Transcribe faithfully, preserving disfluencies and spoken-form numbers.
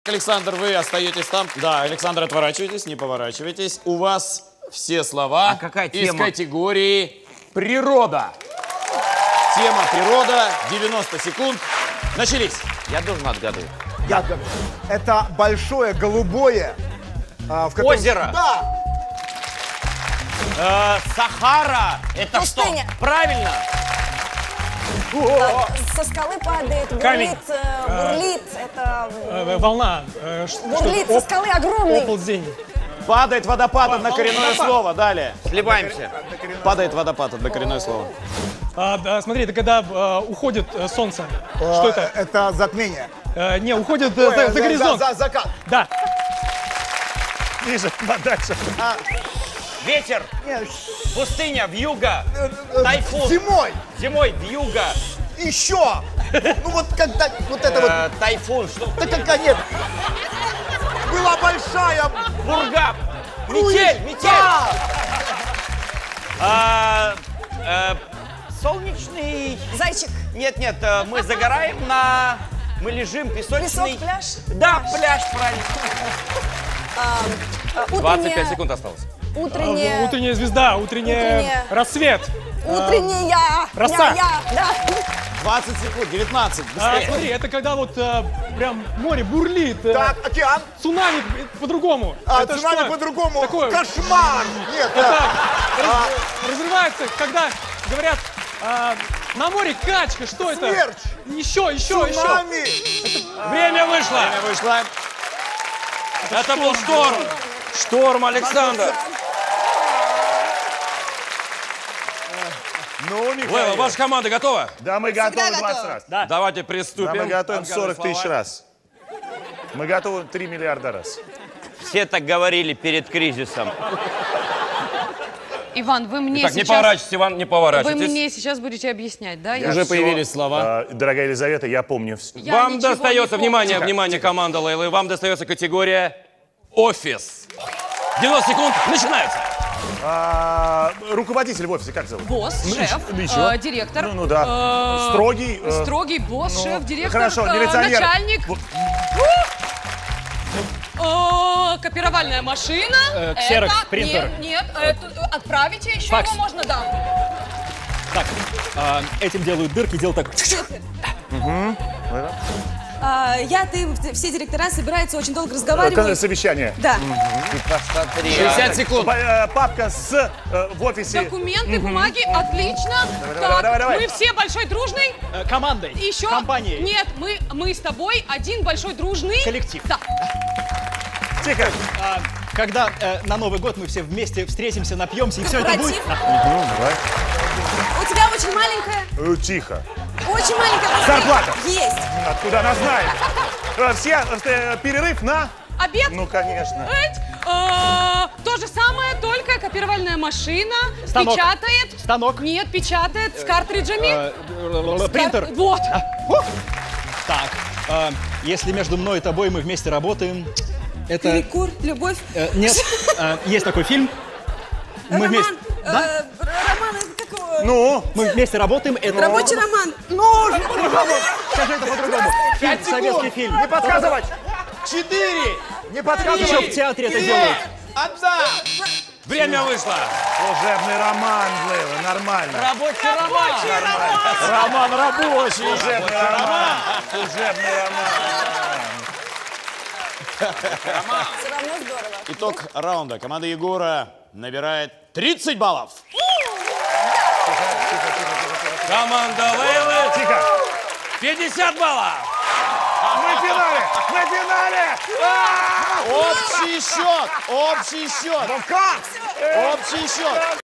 Александр, вы остаетесь там. Да, Александр, отворачивайтесь, не поворачивайтесь. У вас все слова а какая из тема? категории «Природа». Тема «Природа», девяносто секунд. Начались. Я должен отгадывать. Я отгадаю. Это большое голубое... а, в котором... Озеро. Да. Э, Сахара. Это Пустыня. что? Правильно. Э, Со скалы падает, Камень. бурлит, э, бурлит, это... Э, волна. э, ш- Бурлит что-то. со скалы огромный. Оползень. Падает водопад, однокоренное слово. Далее. Сливаемся. Падает водопад, однокоренное слово. А, да, смотри, это когда э, уходит э, солнце. А, Что это? Это затмение. Э, не, уходит э, Ой, за, за горизонт. За, за закат. Да. Ниже, подальше. Ветер. Нет, Пустыня. Вьюга. Тайфун. Зимой. Зимой. Вьюга. Еще. Ну вот когда вот это вот. Э, Тайфун. Что? Да как нет. Была большая. Бурга. Метель. Метель. Да. А, э, солнечный... Зайчик. Нет, нет, э, мы загораем на... Мы лежим, песочный... Песок, пляж. Да, пляж, правильно. А, а, двадцать пять утренняя- секунд осталось. Утренняя... А, Утренняя звезда, утренняя... Утренняя. Рассвет. Утренняя... роса. Я, я, да. двадцать секунд, девятнадцать. А, Быстрее. смотри, это когда вот э, прям море бурлит. э, Так, океан. Цунами э, по-другому. А Это цунами что? по-другому. Такое? Кошмар. Нет, Это да. раз- разрывается, когда говорят, а, на море качка, что это? Смерч. Еще, еще, еще. Цунами. Время вышло. Время вышло. Это был шторм. Шторм, Александр. Ну, Михаил. Лейла, ваша команда готова? Да, мы готовы готовы. двадцать раз. Да. Давайте Да, приступим. мы готовим Отгадывай сорок тысяч слова. раз. Мы готовы три миллиарда раз. Все так говорили перед кризисом. Иван, вы мне Так, не сейчас... поворачивайтесь, Иван, не Вы поворачивайтесь. мне сейчас будете объяснять, да? Я- Уже Всё, появились слова. а, дорогая Елизавета, я помню. вс- Я Вам ничего достается, не внимание, помню. внимание, команда Лейлы, вам достается категория «Офис». девяносто секунд, начинается. А, руководитель в офисе как зовут? Босс, Ну, шеф, и чё? э, директор. Ну, ну да. э, Строгий. э, Строгий босс, ну, шеф, директор, хорошо, э, милиционер. начальник. Вот. Э, Копировальная машина. Э, ксерокс, Это- принтер. Нет, нет, это- отправите, еще Факс. его можно, да. Так, а, этим делают дырки, делают так. А, я, ты, все директора собираются, очень долго Э, разговаривают. Совещание. Да. Посмотри. шестьдесят секунд. Па- э, Папка с э, в офисе. Документы, бумаги, отлично. давай, Так, давай, давай. мы все большой дружный. Командой. Еще? Компанией. Нет, мы, мы с тобой один большой дружный. Коллектив. Да. Тихо. А, когда э, на Новый год мы все вместе встретимся, напьемся, и все это будет. Корпоратив. Ну, давай. У тебя очень маленькая, Э, Тихо. очень маленькая. Зарплата. Есть. Откуда она знает? Э, Все, э, перерыв на... Обед. Ну, конечно. Эть, э, То же самое, только копировальная машина Станок. печатает. Станок. Нет, печатает с картриджами. Э, С кар- Принтер. Вот. Так, э, если между мной и тобой мы вместе работаем, это... Перекур, любовь. э, нет, э, есть такой фильм. Мы роман. вместе... э, р- роман, это как его? Ну, Мы вместе работаем, это... Рабочий роман. ну, по-другому. Скажи это по-другому. Фильм, советский фильм. Не подсказывать. Четыре. Не Еще подсказывать. в театре это делают. Одна. Время вышло. Служебный роман, Лейла, нормально. Рабочий роман. Роман рабочий. Служебный роман. Служебный роман. Все равно здорово. Итог раунда. Команда Егора набирает тридцать баллов. Команда Лейлы Тихо. пятьдесят баллов. Мы в финале. Мы в финале. А! Общий счет. Общий счет. Ну как? Общий счет.